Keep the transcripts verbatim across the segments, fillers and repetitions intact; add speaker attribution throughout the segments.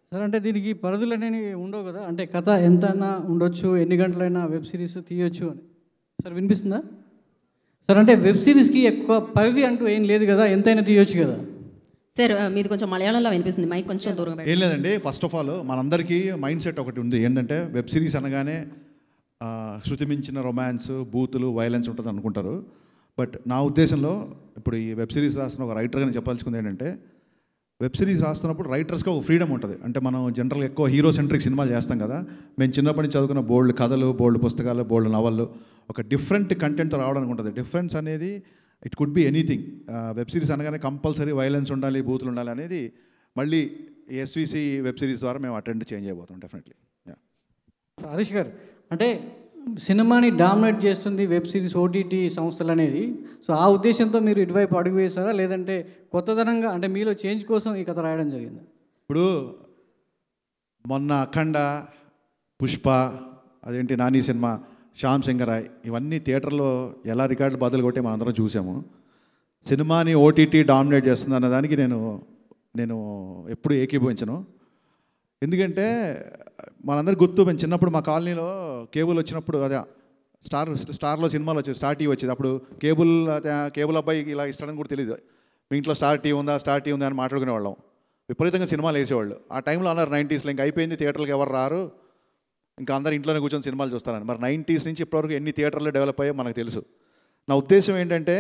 Speaker 1: Sir అంటే దీనికి పరిధులు అనేవి ఉండవు కదా, అంటే కథ ఎంతైనా ఉండొచ్చు, ఎన్ని గంటలైనా వెబ్ సిరీస్ తీయొచ్చు అని. సార్ వినిపిస్తుందా సార్? అంటే వెబ్ సిరీస్కి ఎక్కువ పరిధి అంటూ ఏం లేదు కదా, ఎంతైనా తీయొచ్చు కదా
Speaker 2: సార్? మీది కొంచెం మలయాళంలో వినిపిస్తుంది, మైక్ కొంచెం దూరం.
Speaker 3: ఏం లేదండి, ఫస్ట్ ఆఫ్ ఆల్ మనందరికీ మైండ్ సెట్ ఒకటి ఉంది ఏంటంటే, వెబ్ సిరీస్ అనగానే శృతి మించిన రొమాన్స్, బూతులు, వైలెన్స్ ఉంటుంది అనుకుంటారు. బట్ నా ఉద్దేశంలో ఇప్పుడు ఈ వెబ్ సిరీస్ రాస్తున్న ఒక రైటర్గా నేను చెప్పాల్సింది ఏంటంటే, వెబ్ సిరీస్ రాస్తున్నప్పుడు రైటర్స్కి ఒక ఫ్రీడమ్ ఉంటుంది. అంటే మనం జనరల్గా ఎక్కువ హీరో సెంట్రిక్ సినిమాలు చేస్తాం కదా, మేము చిన్నప్పటి నుంచి చదువుకున్న బోల్డ్ కథలు, బోల్డ్ పుస్తకాలు, బోల్డ్ నవళ్ళు ఒక డిఫరెంట్ కంటెంట్తో రావడానికి ఉంటుంది. డిఫరెన్స్ అనేది it could be anything. Web series అనగానే కంపల్సరీ వైలెన్స్ ఉండాలి, బూతులు ఉండాలి అనేది మళ్ళీ ఎస్విసి వెబ్ సిరీస్ ద్వారా మేము అటెండ్ చేంజ్ అయిపోతాం డెఫినెట్లీ.
Speaker 1: హరీష్ గారు, అంటే సినిమాని డామినేట్ చేస్తుంది వెబ్ సిరీస్, ఓటీటీ సంస్థలు అనేది. సో ఆ ఉద్దేశంతో మీరు ఇటువైపు అడుగు వేశారా, లేదంటే కొత్తదనంగా అంటే మీలో చేంజ్ కోసం ఈ కథ రాయడం జరిగింది?
Speaker 3: ఇప్పుడు మొన్న అఖండ, పుష్ప, అదేంటి నాని సినిమా, శ్యామ్ సింగరాయ్, ఇవన్నీ థియేటర్లో ఎలా రికార్డులు బదులు కొట్టే మనం అందరం చూసాము. సినిమాని ఓటీటీ డామినేట్ చేస్తుంది అన్న దానికి నేను నేను ఎప్పుడు ఏకీభవించను. ఎందుకంటే మనందరికి గుర్తు, మేము చిన్నప్పుడు మా కాలనీలో కేబుల్ వచ్చినప్పుడు, అదే స్టార్ స్టార్లో సినిమాలు వచ్చేది, స్టార్ టీవీ వచ్చేది. అప్పుడు కేబుల్ అదే కేబుల్ అబ్బాయి ఇలా ఇస్తాడని కూడా తెలియదు. మీ ఇంట్లో స్టార్ టీవీ ఉందా, స్టార్ టీవీ ఉందా అని మాట్లాడుకునేవాళ్ళం. విపరీతంగా సినిమాలు వేసేవాళ్ళు. ఆ టైంలో అన్నారు నైంటీస్లో ఇంకా అయిపోయింది, థియేటర్లకు ఎవరు రారు, ఇంకా అందరు ఇంట్లోనే కూర్చొని సినిమాలు చూస్తారని. మరి నైంటీస్ నుంచి ఇప్పటివరకు ఎన్ని థియేటర్లు డెవలప్ అయ్యాయో మనకు తెలుసు. నా ఉద్దేశం ఏంటంటే,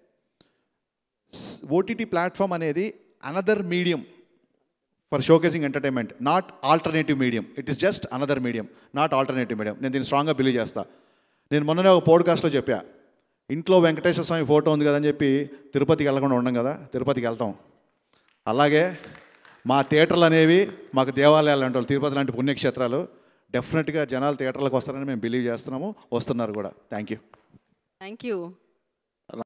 Speaker 3: ఓటీటీ ప్లాట్ఫామ్ అనేది another medium for showcasing entertainment, not alternative medium. It is just another medium, not alternative medium. నేను దీన్ని స్ట్రాంగ్గా బిలీవ్ చేస్తా. నేను మొన్ననే ఒక పోడ్కాస్ట్లో చెప్పా, ఇంట్లో వెంకటేశ్వర స్వామి ఫోటో ఉంది కదని చెప్పి తిరుపతికి వెళ్ళకుండా ఉండం కదా, తిరుపతికి వెళ్తాం. అలాగే మా థియేటర్లు అనేవి మాకు దేవాలయాలు అంటారు, తిరుపతి లాంటి పుణ్యక్షేత్రాలు. డెఫినెట్గా జనాలు థియేటర్లకు వస్తారని మేము బిలీవ్ చేస్తున్నాము, వస్తున్నారు కూడా. Thank you.
Speaker 2: Thank you.